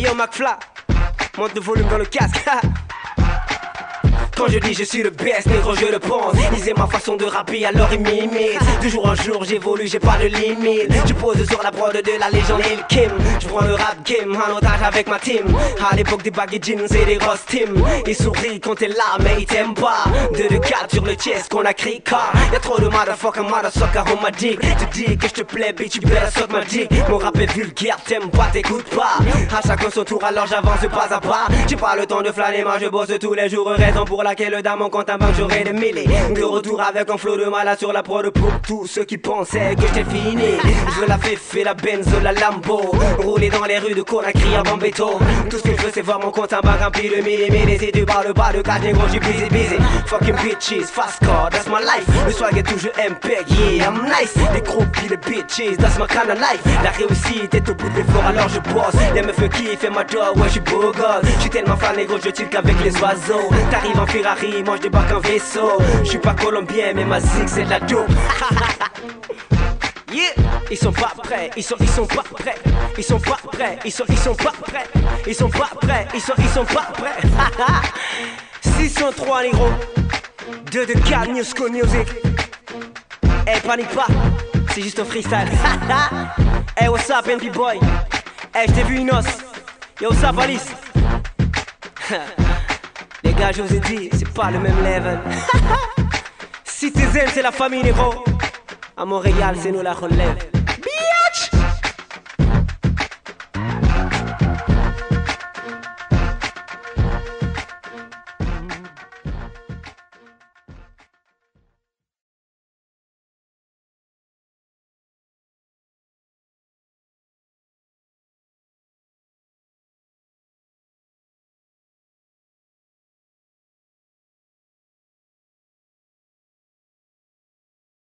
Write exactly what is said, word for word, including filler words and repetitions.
Yo McFly, monte le volume dans le casque. Quand je dis je suis le best, négro je le pense. Ils aiment ma façon de rapper, alors ils m'imitent. De jour en jour j'évolue, j'ai pas de limite. Je pose sur la prod de la légende Lil Kim. Je prends le rap game en otage avec ma team. À l'époque des baggy jeans et des Ross Tim. Ils sourient quand t'es là mais ils t'aiment pas. deux de quatre sur le chest qu'on a crié car y'a trop de motherfucker, motherfucker on m'a dit. Tu dis que je te plais, bitch, tu better suck ma dick. Mon rap est vulgaire, t'aimes pas, t'écoutes pas. À chacun son tour alors j'avance pas à pas. J'ai pas le temps de flâner, moi je bosse tous les jours. Raison pour laquelle dans mon compte en banque j'aurai des milliers. De retour avec un flow de malade sur la prod pour tous ceux qui pensaient que j'étais fini. Je veux la Fefe, la Benzo, la Lambo. Rouler dans les rues de Conakry à Bambeto. Tout ce que je veux c'est voir mon compte en banque rempli de milliers. Et si tu parles pas de cash négro j'suis busy busy. Fucking bitches, fast car, that's my life. Le swag est toujours impec, yeah I'm nice. Les gros pis les bitches, that's my kind of life. La réussite est au bout de l'effort alors je bosse. Les meufs kiffent et ma job, ouais j'suis beau gosse. J'suis tellement fan négro je chill qu'avec les oiseaux. T'arrives en Ferrari, moi je débarque en vaisseau. Je suis pas colombien mais ma zig c'est de la dope. Yeah. Ils sont pas prêts, ils sont, ils sont pas prêts. Ils sont pas prêts, ils sont, ils sont pas prêts. Ils sont pas prêts, ils sont, ils sont pas prêts. six cent trois négro, deux de quatre New School Music. Hey panique pas, c'est juste un freestyle. Hey what's up N P boy. Hey j't'ai vu une os. Yo what's up Alice. Les gars, je vous ai dit, c'est pas le même level. Citizen, c'est la famille négro. À Montréal, c'est nous la relève.